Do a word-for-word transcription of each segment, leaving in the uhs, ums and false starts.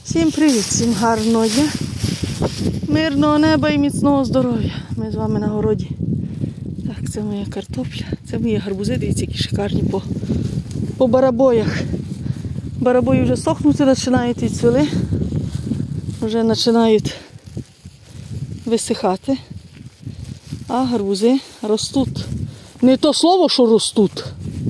Всім привіт, всім гарного дня, мирного неба і міцного здоров'я. Ми з вами на городі. Так, це моя картопля, це мої гарбузи, дивіться, які шикарні по, по барабоях. Барабої вже сохнути починають і цвіли, вже починають висихати, а гарбузи ростуть. Не то слово, що ростуть.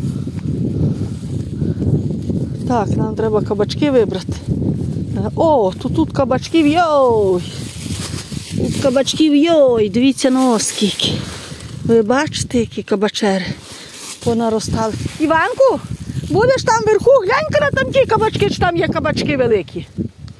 Так, нам треба кабачки вибрати. О, тут тут кабачків, йой! Тут кабачків, йой! Дивіться на скільки. Ви бачите, які кабачери понаростали. Іванку, будеш там вверху, глянь-ка на там ті кабачки, чи там є кабачки великі.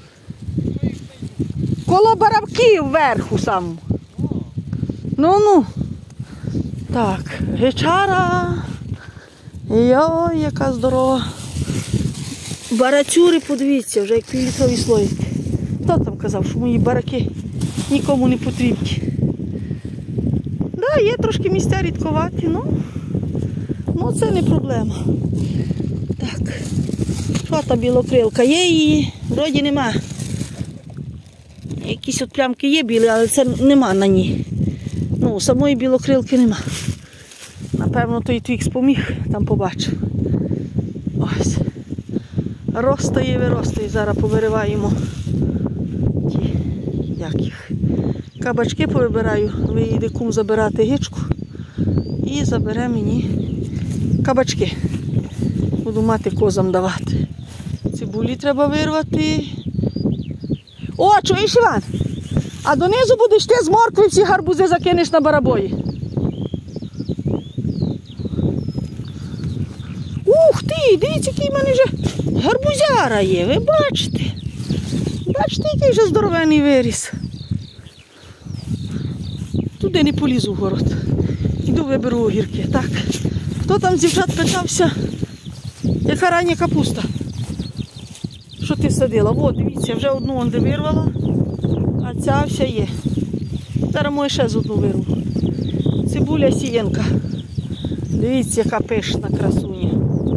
Коло барабків вверху самому. Ну-ну. Так, гечара. Йой, яка здорова. Барацюри, подивіться, вже як півлітрові слоїки. Хто там казав, що мої бараки нікому не потрібні? Так, да, є трошки місця рідковаті, ну, ну це не проблема. Так, що та білокрилка? Є її, вроді нема. Якісь от плямки є білі, але це нема на ній. Ну, самої білокрилки нема. Напевно, той твікс поміг, там побачив. Ось. Ростає, виростає. Зараз повириваємо ті, як їх, кабачки повибираю. Виїде кум забирати гичку і забере мені кабачки. Буду мати козам давати. Цибулі треба вирвати. О, чуєш, Іван? А донизу будеш ти з моркви всі гарбузи закинеш на барабої. Ух ти, дивіться, який в мене вже гарбузяра є, ви бачите? Бачите, який вже здоровенний виріс. Туди не полізу в город. Іду виберу огірки. Так, хто там з дівчат питався, яка рання капуста? Що ти садила? О, дивіться, вже одну он де вирвала, а ця вся є. Зараз може ще з одну вирву. Цибуля сієнка. Дивіться, яка пишна красуня.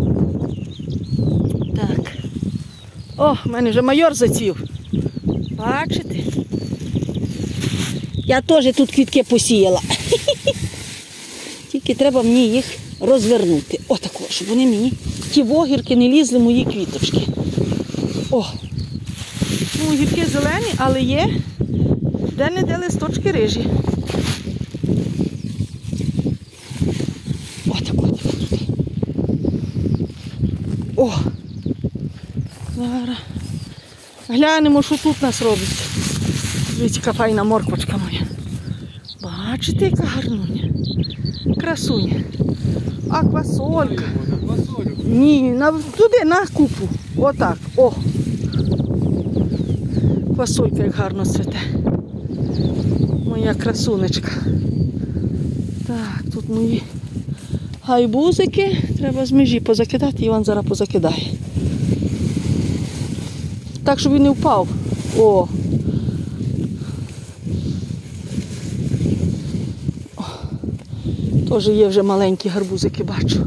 Так. О, в мене вже майор зацвів. Бачите? Я теж тут квітки посіяла. Тільки треба мені їх розвернути. Отако, щоб вони мені, ті огірки, не лізли мої квіточки. О! Ну, огірки зелені, але є де-не-де листочки рижі. Отако, отако. О! Зараз глянемо, що тут у нас робиться. Дивіться, яка файна морквочка моя. Бачите, яка гарнуня. Красуня. А квасолька. Ні, на, туди, на купу. Отак. О! Квасолька як гарно цвіте. Моя красунечка. Так, тут мої гайбузики. Треба з межі позакидати, Іван зараз позакидає. Так, щоб він не впав. О! О. Теж є вже маленькі гарбузики, бачу.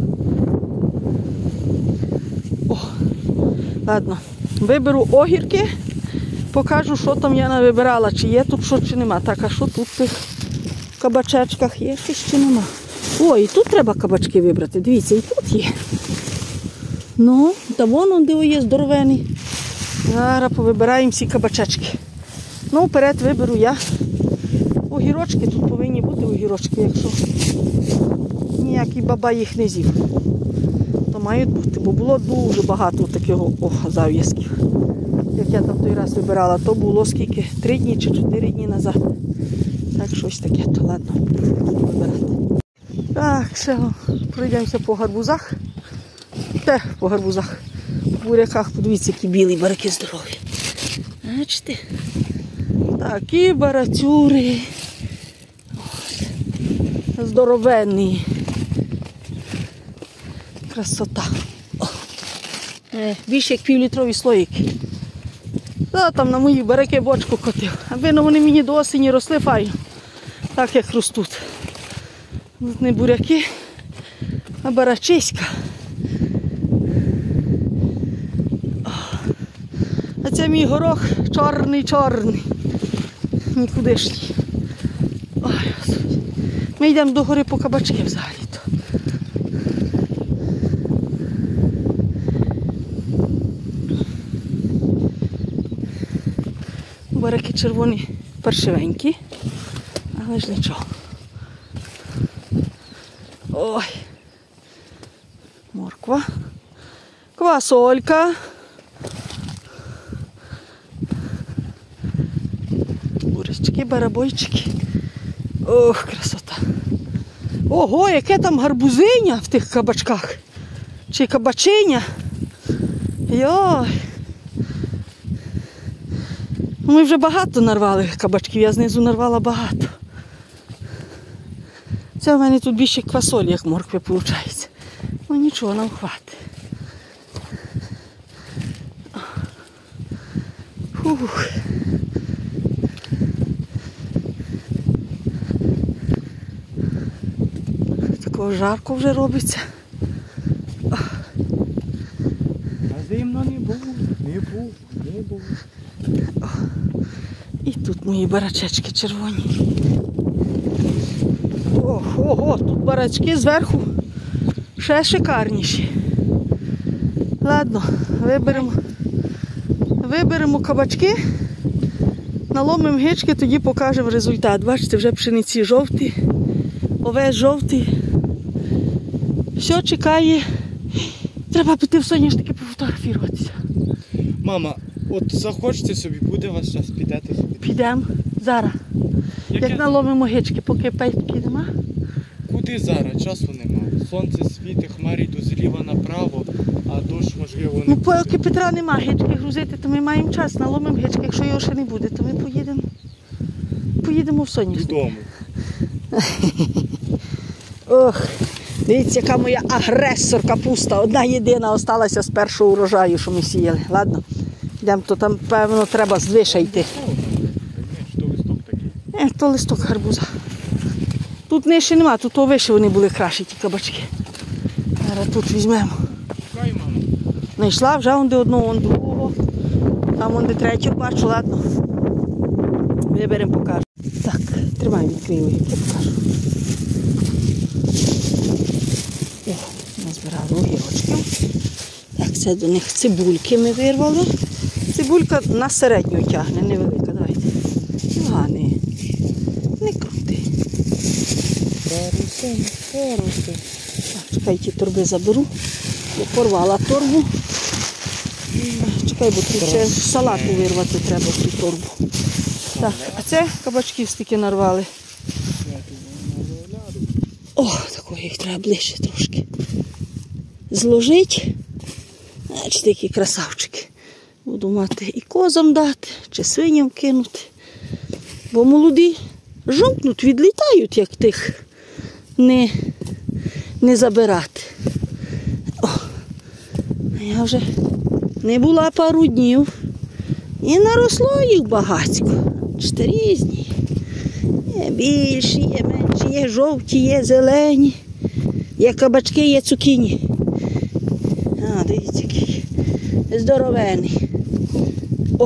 О! Ладно, виберу огірки, покажу, що там я навибирала, чи є тут що, чи нема. Так, а що тут в тих кабачечках є, щось чи нема. О, і тут треба кабачки вибрати, дивіться, і тут є. Ну, та вон де є здоровений. Зараз повибираємо всі кабачечки. Ну, вперед виберу я. Огірочки, тут повинні бути огірочки, якщо ніякий бабай їх не з'їв. То мають бути, бо було дуже багато такого о, зав'язків. Як я там той раз вибирала, то було скільки? Три дні чи чотири дні назад. Так, щось таке, то ладно, буду вибирати. Так, ще пройдемося по гарбузах. Те, по гарбузах. В буряках, подивіться, які білі бараки здорові. Бачите? Такі барацюри. От. Здоровенні. Красота. О. Е, більше як півлітрові слоїки. Та, там на мої бараки бочку котив. Аби вони мені до осені росли файно. Так як ростуть. Тут не буряки, а барачиська. Оце мій горох чорний-чорний. Нікудишній. Ой, Господи. Ми йдемо до гори по кабачки взагалі-то. Бараки червоні паршивенькі, але ж нічого. Ой. Морква. Квасолька. Бурячки, барабойчики. Ох, красота. Ого, яке там гарбузиня в тих кабачках. Чи кабачиня. Йой. Ми вже багато нарвали кабачків, я знизу нарвала багато. Це в мене тут більше квасолі, як моркви, виходить. Ну нічого, нам хватить. Фух. Такого жарко вже робиться. А зимно не було, не було, не було. І тут мої барачечки червоні. Ох, ого, тут барачки зверху ще шикарніші. Ладно, виберемо, виберемо кабачки, наломимо гички, тоді покажемо результат. Бачите, вже пшениці жовті, овес жовтий. Все чекає. Треба піти в соняшники пофотографіруватися. Мама, от захочете собі, буде у вас час, підете собі. Підемо зараз. Яке? Як наломимо гички, поки пейки нема. Куди зараз? Часу немає. Сонце світить, хмарі йдуть зліва направо, а дощ, можливо, не Ну, буде. поки Петра нема гички грузити, то ми маємо час, наломимо гички. Якщо його ще не буде, то ми поїдемо. Поїдемо в соняшник. Додому. Ох, дивіться, яка моя агресор капуста. Одна єдина осталася з першого урожаю, що ми сіяли. Ладно, йдемо, то там, певно, треба здвиша йти. Що листок такий? Е, то листок гарбуза. Тут нижче нема, тут то вище вони були кращі, ті кабачки. Зараз тут візьмемо. Шукай, мамо. Знайшла вже онде одного, он другого. Там онде третього бачу, ладно. Виберемо, покажу. Так, тримай, відкрию, як я покажу. О, назбирали огірочків. Так, це до них цибульки ми вирвали. Цибулька на середню тягне, невелика, давайте. Іване, не крути. Хорошо, хорошо. Так, чекай, ті торби заберу. Я порвала торбу. Чекай, бо тут ще салату вирвати треба в ту торбу. Так, а це кабачків стільки нарвали. О, такого їх треба ближче трошки. Зложить. Значить, такі красавчики. Буду мати і козам дати, чи свиням кинути. Бо молоді жовтнуть, відлітають, як тих не, не забирати. О, я вже не була пару днів. І наросло їх багатько. Чотири різні. Є більші, є менші, є жовті, є зелені. Є кабачки, є цукіні. А, дивіться, який здоровений. О!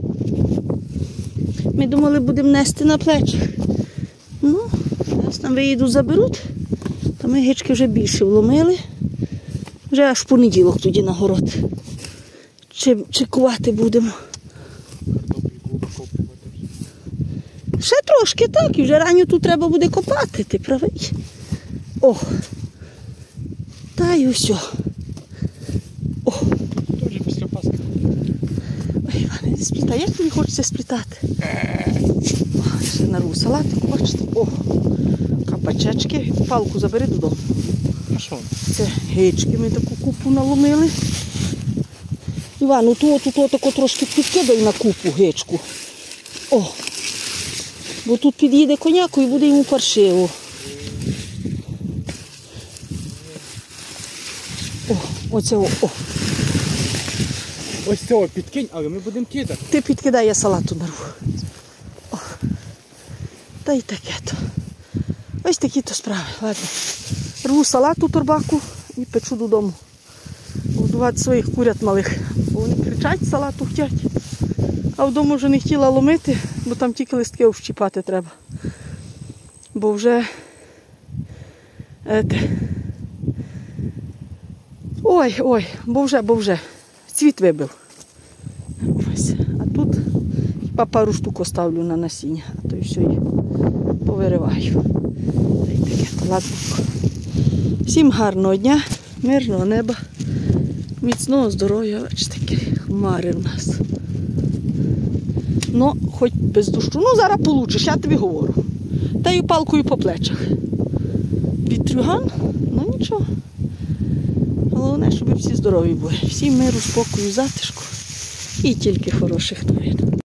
Ми думали, будемо нести на плечах. Ну, зараз нам виїду, заберуть. Та ми гички вже більше вломили. Вже аж в понеділок тоді на город. Чи, чекувати будемо. Ще трошки так, і вже ранню тут треба буде копати, ти правий. О! Та й усе. О! Тоже після Пасхи. Ой, Іване, не сплітай. Як тобі хочеться сплітати? О, ще нарву салатику, бачите? О! Кабачечки. Палку забери додому. А що? Це гички ми таку купу наломили. Іван, ну тут, тут тако трошки підкидай на купу гичку. О! Бо тут під'їде коняку і буде йому паршиво. О, оце о, о. Ось цього підкинь, але ми будемо кидати. Ти підкидай, я салату нарву. О. Та й таке то. Ось такі то справи. Ладно. Рву салату торбаку і печу додому. Годувати своїх курят малих. Бо вони кричать, салату хотять. А вдома вже не хотіла ломити, бо там тільки листки общіпати треба. Бо вже ете, ой, ой, бо вже, бо вже цвіт вибив. Ось. А тут хіба пару штук оставлю на насіння, а то і все і повириваю. Та й таке, то ладно. Всім гарного дня, мирного неба, міцного здоров'я, бачите, такі хмари в нас. Ну, хоч без дощу. Ну, зараз получиш, я тобі говорю. Та й палкою по плечах. Вітрюган, ну нічого. Головне, щоб всі здорові були. Всім миру, спокою, затишку і тільки хороших новин.